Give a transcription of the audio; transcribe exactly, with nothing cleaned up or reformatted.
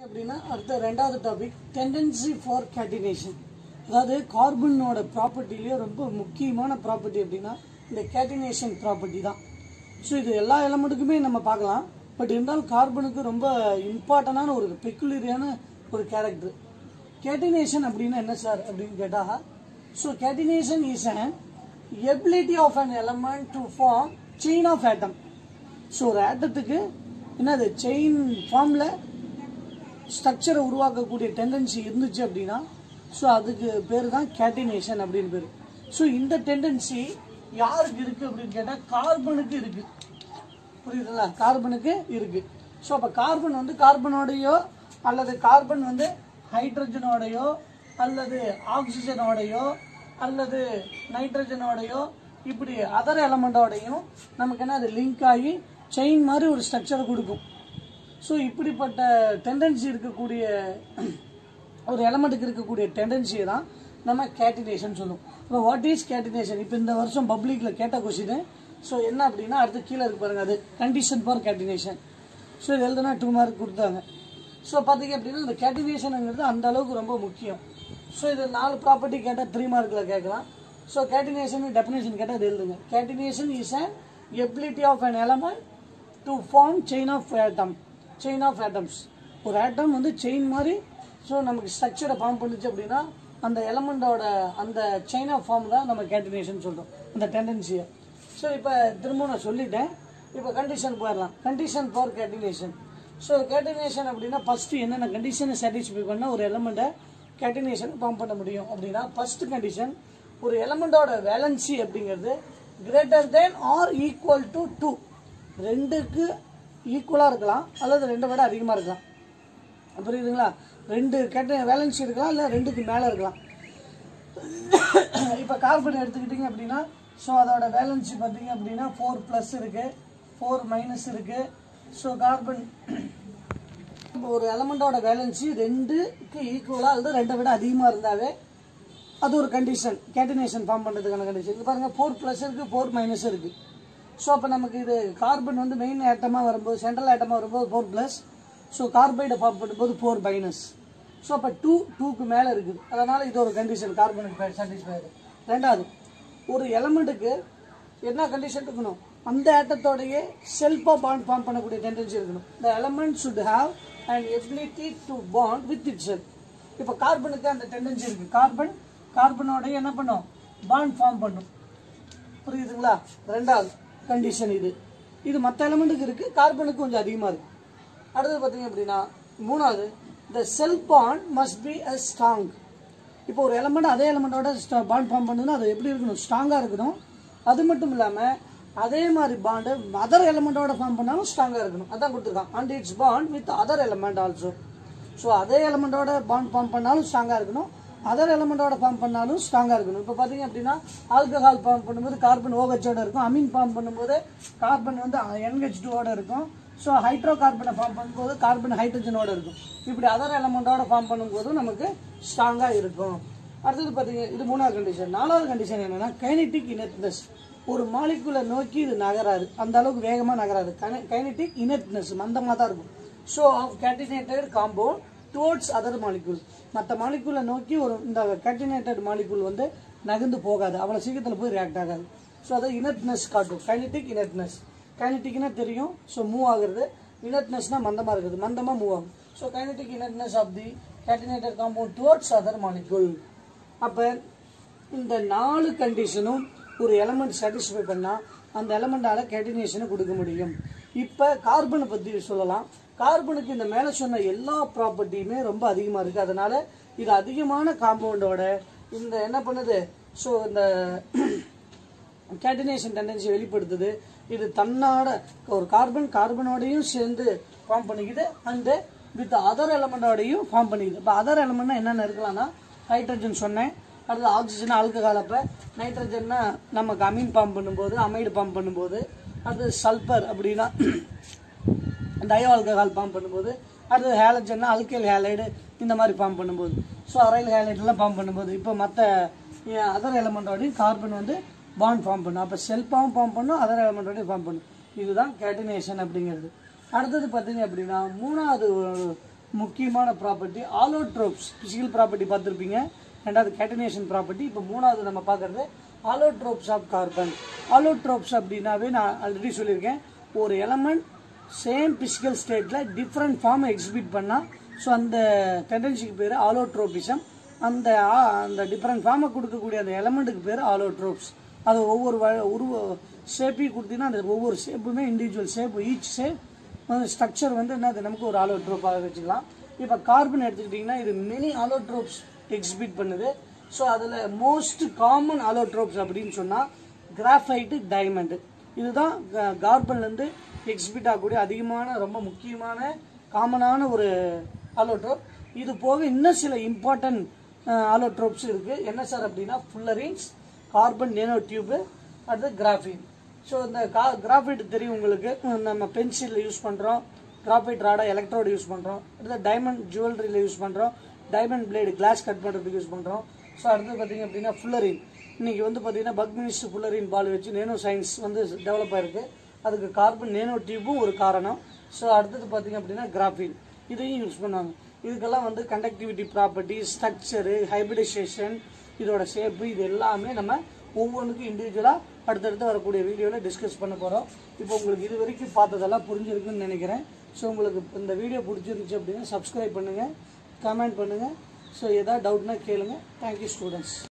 அப்படினா அடுத்த இரண்டாவது டாபிக் டெண்டன்சி ஃபார் கேட்டினேஷன். அதாவது கார்பனோட ப்ராப்பர்ட்டிலேயே ரொம்ப முக்கியமான ப்ராப்பர்ட்டி அப்படின்னா இந்த கேட்டினேஷன் ப்ராப்பர்ட்டி தான். ஸோ இது எல்லா எலமெண்ட்டுக்குமே நம்ம பார்க்கலாம். பட் இருந்தாலும் கார்பனுக்கு ரொம்ப இம்பார்ட்டண்டான ஒரு பெக்குலரியான ஒரு கேரக்டர். கேட்டினேஷன் அப்படின்னா என்ன சார் அப்படின்னு கேட்டால், so catenation is an ability of an element to form chain of atom. So ஒரு ஆட்டத்துக்கு என்னது செயின் ஃபார்மில் ஸ்ட்ரக்சரை உருவாக்கக்கூடிய டெண்டன்சி இருந்துச்சு அப்படின்னா ஸோ அதுக்கு பேர் தான் கேட்டினேஷன் அப்படின்னு பேர். ஸோ இந்த டெண்டன்சி யாருக்கு இருக்குது அப்படின்னு கேட்டால் கார்பனுக்கு இருக்குது. புரியுதுங்களா? கார்பனுக்கு இருக்குது. ஸோ அப்போ கார்பன் வந்து கார்பனோடையோ அல்லது கார்பன் வந்து ஹைட்ரஜனோடையோ அல்லது ஆக்சிஜனோடையோ அல்லது நைட்ரஜனோடையோ இப்படி அதர் எலமெண்டோடையும் நமக்கு என்ன அது லிங்க் ஆகி செயின் மாதிரி ஒரு ஸ்ட்ரக்சரை கொடுக்கும். ஸோ இப்படிப்பட்ட டெண்டன்சி இருக்கக்கூடிய ஒரு எலமெண்ட்டுக்கு இருக்கக்கூடிய டெண்டன்சியை தான் நம்ம கேட்டினேஷன் சொல்லுவோம். இப்போ வாட் இஸ் கேட்டினேஷன்? இப்போ இந்த வருஷம் பப்ளிக்கில் கேட்ட கொஸ்டின். ஸோ என்ன அப்படின்னா அடுத்து கீழே இருக்கு பாருங்க, அது கண்டிஷன் ஃபார் கேட்டினேஷன். ஸோ இது எழுதுனா டூ மார்க் கொடுத்தாங்க. ஸோ பார்த்தீங்க அப்படின்னா இந்த கேட்டினேஷனுங்கிறது அந்த அளவுக்கு ரொம்ப முக்கியம். ஸோ இது நாலு ப்ராப்பர்ட்டி கேட்டால் த்ரீ மார்க்கில் கேட்கலாம். ஸோ கேட்டினேஷன் டெஃபினேஷன் கேட்டால் இது எழுதுங்க. Catenation is an ability of an element to form chain of atom. Chain of atoms. ஒரு ஆட்டம் வந்து செயின் மாதிரி ஸோ நமக்கு ஸ்ட்ரக்சரை ஃபார்ம் பண்ணிச்சு அப்படின்னா அந்த எலமெண்டோட அந்த செயின் ஆஃப் ஃபார்ம் தான் நம்ம கேட்டினேஷன் சொல்கிறோம், அந்த டெண்டன்சியை. ஸோ இப்போ திரும்ப நான் சொல்லிட்டேன். இப்போ கண்டிஷன் போயிடலாம். Condition for catenation. So catenation அப்படின்னா ஃபஸ்ட்டு என்னென்ன கண்டிஷனை சாட்டிஸ்ஃபை பண்ணால் ஒரு எலமெண்ட்டை கேட்டினேஷன் ஃபார்ம் பண்ண முடியும் அப்படின்னா ஃபஸ்ட்டு கண்டிஷன், ஒரு எலமெண்டோட வேலன்சி அப்படிங்கிறது greater than or equal to two. ரெண்டுக்கு ஈக்குவலாக இருக்கலாம் அல்லது ரெண்டை விட அதிகமாக இருக்கலாம். புரியுதுங்களா? ரெண்டு கேட்ட வேலன்சி இருக்கலாம் இல்லை ரெண்டுக்கு மேலே இருக்கலாம். இப்போ கார்பன் எடுத்துக்கிட்டிங்க அப்படின்னா ஸோ அதோட வேலன்சி பார்த்தீங்க அப்படின்னா ஃபோர் ப்ளஸ் இருக்குது, ஃபோர் மைனஸ் இருக்குது. ஸோ கார்பன் இப்போ ஒரு எலமெண்டோட வேலன்சி ரெண்டுக்கு ஈக்குவலாக அல்லது ரெண்டை விட அதிகமாக இருந்தாவே அது ஒரு கண்டிஷன், கேட்டினேஷன் ஃபார்ம் பண்ணுறதுக்கான கண்டிஷன். இது பாருங்கள், ஃபோர் ப்ளஸ் இருக்குது, ஃபோர் மைனஸ் இருக்குது. ஸோ அப்போ நமக்கு இது கார்பன் வந்து மெயின் ஆட்டமாக வரும்போது சென்ட்ரல் ஆட்டமாக வரும்போது ஃபோர் ப்ளஸ். ஸோ கார்பைடை ஃபார்ம் பண்ணும்போது ஃபோர் மைனஸ். ஸோ அப்போ டூ டூக்கு மேலே இருக்குது. அதனால் இது ஒரு கண்டிஷன் கார்பனுக்கு சாட்டிஸ்ஃபை ஆகுது. ரெண்டாவது, ஒரு எலமெண்ட்டுக்கு என்ன கண்டிஷன் இருக்கணும்? அந்த ஆட்டத்தோடைய செல்ஃபாக பாண்ட் ஃபார்ம் பண்ணக்கூடிய டெண்டன்சி இருக்கணும். The element should have and ability to bond with itself. இப்போ கார்பனுக்கு அந்த டெண்டன்சி இருக்குது. கார்பன் கார்பனோடைய என்ன பண்ணும்? பாண்ட் ஃபார்ம் பண்ணும். புரியுதுங்களா? ரெண்டாவது கண்டிஷன் இது. இது மற்ற எலமெண்ட்டுக்கு இருக்குது, கார்பனுக்கு கொஞ்சம் அதிகமாக இருக்குது. அடுத்தது பார்த்தீங்க அப்படின்னா மூணாவது, the self bond must be a strong. இப்போ ஒரு எலமெண்ட் அதே எலமெண்டோட பாண்ட் ஃபார்ம் பண்ணுதுன்னா அது எப்படி இருக்கணும்? ஸ்ட்ராங்காக இருக்கணும். அது மட்டும் இல்லாமல் அதே மாதிரி பாண்டு அதர் எலமெண்டோட ஃபார்ம் பண்ணாலும் ஸ்ட்ராங்காக இருக்கணும். அதான் கொடுத்துருக்கான். And its bond with other element also. So அதே எலமெண்டோட பாண்ட் ஃபார்ம் பண்ணாலும் ஸ்ட்ராங்காக இருக்கணும், அதர் எலமெண்டோட ஃபார்ம் பண்ணாலும் ஸ்ட்ராங்காக இருக்கணும். இப்போ பார்த்தீங்க அப்படின்னா ஆல்கஹால் ஃபார்ம் பண்ணும்போது கார்பன் ஓஹெச்சோட இருக்கும், அமீன் ஃபார்ம் பண்ணும்போது கார்பன் வந்து என்ஹெச் டூவோட இருக்கும். ஸோ ஹைட்ரோ கார்பனை ஃபார்ம் பண்ணும்போது கார்பன் ஹைட்ரஜனோட இருக்கும். இப்படி அதர் எலமெண்டோட ஃபார்ம் பண்ணும்போது நமக்கு ஸ்ட்ராங்காக இருக்கும். அடுத்தது பார்த்தீங்க, இது மூணாவது கண்டிஷன். நாலாவது கண்டிஷன் என்னன்னா கைனெட்டிக் இனர்ட்னஸ். ஒரு மாலிகுலை நோக்கி இது நகராது, அந்த அளவுக்கு வேகமாக நகராது. கைனெட்டிக் இனர்ட்னஸ் மந்தமாக தான் இருக்கும். So of catenated compound towards other molecule. மற்ற மாலிகுலை நோக்கி ஒரு இந்த கேட்டினேட்டட் மாலிகுல் வந்து நகர்ந்து போகாது, அவ்வளோ சீக்கிரத்தில் போய் ரியாக்ட் ஆகாது. ஸோ அதை இனர்ட்னஸ் காட்டும். கைனெட்டிக் இனர்ட்னஸ். கைனெட்டிக்னா தெரியும், ஸோ மூவ் ஆகுறது. இனர்ட்னஸ்னா மந்தமாக இருக்குது, மந்தமாக மூவ் ஆகும். So kinetic inertness of the catenated compound towards other molecule. அப்போ இந்த நாலு கண்டிஷனும் ஒரு எலமெண்ட் சாட்டிஸ்ஃபை பண்ணால் அந்த எலமெண்டால் கேட்டினேஷனை கொடுக்க முடியும். இப்போ கார்பனை பற்றி சொல்லலாம். கார்பனுக்கு இந்த மேலே சொன்ன எல்லா ப்ராப்பர்ட்டியுமே ரொம்ப அதிகமாக இருக்குது. அதனால் இது அதிகமான காம்பவுண்டோட இந்த என்ன பண்ணுது? ஸோ இந்த கேட்டினேஷன் டெண்டன்சி வெளிப்படுத்துது. இது தன்னோட ஒரு கார்பன் கார்பனோடையும் சேர்ந்து ஃபார்ம் பண்ணிக்குது, அண்டு வித் அதர் எலமெண்டோடையும் ஃபார்ம் பண்ணிக்குது. இப்போ அதர் எலமெண்ட்னா என்னென்ன இருக்கலாம்னா ஹைட்ரஜன் சொன்னேன், அடுத்து ஆக்சிஜன் ஆல்கஹால், அப்போ நைட்ரஜன்னா நமக்கு அமீன் ஃபார்ம் பண்ணும்போது அமைடு ஃபார்ம் பண்ணும்போது, அடுத்து சல்பர் அப்படின்னா டயோ ஆல்கஹால் ஃபார்ம் பண்ணும்போது, அடுத்து ஹேலஜன்னா அல்கைல் ஹேலைடு இந்த மாதிரி ஃபார்ம் பண்ணும்போது, ஸோ அரைல் ஹேலைடெலாம் ஃபார்ம் பண்ணும்போது இப்போ மற்ற அதர் எலமெண்டோடையும் கார்பன் வந்து பாண்ட் ஃபார்ம் பண்ணும். அப்போ செல்ஃபாகவும் ஃபார்ம் பண்ணும், அதர் எலமெண்டோடையும் ஃபார்ம் பண்ணும். இதுதான் கேட்டினேஷன் அப்படிங்கிறது. அடுத்தது பார்த்தீங்க அப்படின்னா மூணாவது முக்கியமான ப்ராப்பர்ட்டி. ஆலோட்ரோப்ஸ் பிசிக்கல் ப்ராப்பர்ட்டி பார்த்துருப்பீங்க. ரெண்டாவது கேட்டனேஷன் ப்ராப்பர்ட்டி. இப்போ மூணாவது நம்ம பார்க்குறது ஆலோட்ரோப்ஸ் ஆஃப் கார்பன். ஆலோட்ரோப்ஸ் அப்படின்னாவே நான் ஆல்ரெடி சொல்லியிருக்கேன், ஒரு எலமெண்ட் சேம் பிசிக்கல் ஸ்டேட்டில் டிஃப்ரெண்ட் ஃபார்மை எக்ஸிபிட் பண்ணால் ஸோ அந்த டெண்டன்சிக்கு பேர் ஆலோட்ரோபிசம். அந்த அந்த டிஃப்ரெண்ட் ஃபார்மை கொடுக்கக்கூடிய அந்த எலமெண்ட்டுக்கு பேர் ஆலோட்ரோப்ஸ். அது ஒவ்வொரு உருவ ஷேப்பையும் கொடுத்தீங்கன்னா அந்த ஒவ்வொரு ஷேப்புமே இண்டிவிஜுவல் ஷேப், ஈச் ஷேப் வந்து ஸ்ட்ரக்சர் வந்து என்ன நமக்கு ஒரு ஆலோட்ரோப்பாக வச்சுக்கலாம். இப்போ கார்பன் எடுத்துக்கிட்டிங்கன்னா இது மெனி ஆலோட்ரோப்ஸ் எக்ஸிபிட் பண்ணுது. ஸோ அதில் மோஸ்ட் காமன் ஆலோட்ரோப்ஸ் அப்படின்னு சொன்னால் கிராஃபைட்டு, டைமண்டு. இதுதான் கார்பன்லேருந்து எக்ஸிபிட் ஆகக்கூடிய அதிகமான ரொம்ப முக்கியமான காமனான ஒரு ஆலோட்ரோப். இது போக இன்னும் சில இம்பார்ட்டன்ட் ஆலோட்ரோப்ஸ் இருக்குது. என்ன சார் அப்படின்னா ஃபுல்லரின்ஸ், கார்பன் நேனோ டியூபு, அடுத்து கிராஃபைட். ஸோ இந்த கா கிராஃபைட் தெரியும் உங்களுக்கு, நம்ம பென்சிலில் யூஸ் பண்ணுறோம். கிராஃபைட் ராடாக எலக்ட்ரோடு யூஸ் பண்ணுறோம். அடுத்து டைமண்ட் ஜுவல்லரியில் யூஸ் பண்ணுறோம். டைமண்ட் பிளேடு கிளாஸ் கட் பண்ணுறதுக்கு யூஸ் பண்ணுறோம். ஸோ அடுத்து பார்த்தீங்க அப்படின்னா ஃபுல்லரின். இன்றைக்கி வந்து பார்த்தீங்கன்னா பக்மினிஸ்ட் ஃபுல்லரின் பால் வச்சு நேனோ சயின்ஸ் வந்து டெவலப் ஆகிருக்கு. அதுக்கு கார்பன் நேனோ டியூபும் ஒரு காரணம். ஸோ அடுத்தது பார்த்தீங்க அப்படின்னா கிராஃபைட், இதையும் யூஸ் பண்ணுவாங்க. இதுக்கெல்லாம் வந்து கண்டக்டிவிட்டி ப்ராப்பர்ட்டி, ஸ்ட்ரக்சரு, ஹைபிரிடைசேஷன், இதோட ஷேப்பு, இது எல்லாமே நம்ம ஒவ்வொன்றுக்கும் இண்டிவிஜுவலாக அடுத்தடுத்து வரக்கூடிய வீடியோவில் டிஸ்கஸ் பண்ண போகிறோம். இப்போ உங்களுக்கு இது வரைக்கும் பார்த்ததெல்லாம் புரிஞ்சிருக்குன்னு நினைக்கிறேன். ஸோ உங்களுக்கு இந்த வீடியோ பிடிச்சிருந்துச்சு அப்படின்னா சப்ஸ்கிரைப் பண்ணுங்கள், கமெண்ட் பண்ணுங்கள். ஸோ எதாவது டவுட்னா கேளுங்க. Thank you students.